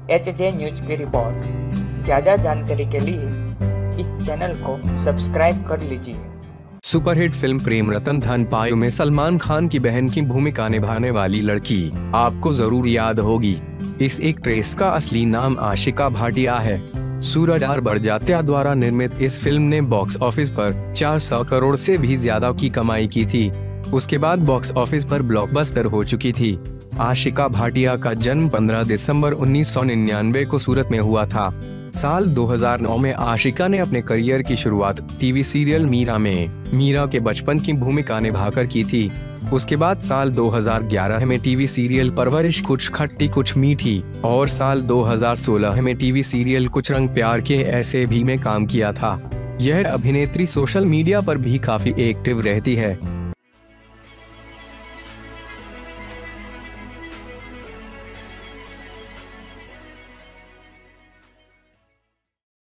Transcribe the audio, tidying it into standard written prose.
HJ news की report. ज़्यादा जानकारी के लिए इस चैनल को सब्सक्राइब कर लीजिए। सुपरहिट फिल्म प्रेम रतन धन पायो में सलमान खान की बहन की भूमिका निभाने वाली लड़की आपको जरूर याद होगी। इस एक्ट्रेस का असली नाम आशिका भाटिया है। सूरज आर बड़जात्या द्वारा निर्मित इस फिल्म ने बॉक्स ऑफिस पर 400 करोड़ से भी ज्यादा की कमाई की थी। उसके बाद बॉक्स ऑफिस पर ब्लॉकबस्टर हो चुकी थी। आशिका भाटिया का जन्म 15 दिसंबर 1999 को सूरत में हुआ था। साल 2009 में आशिका ने अपने करियर की शुरुआत टीवी सीरियल मीरा के बचपन की भूमिका निभाकर की थी। उसके बाद साल 2011 में टीवी सीरियल परवरिश कुछ खट्टी कुछ मीठी और साल 2016 में टीवी सीरियल कुछ रंग प्यार के ऐसे भी में काम किया था। यह अभिनेत्री सोशल मीडिया पर भी काफी एक्टिव रहती है।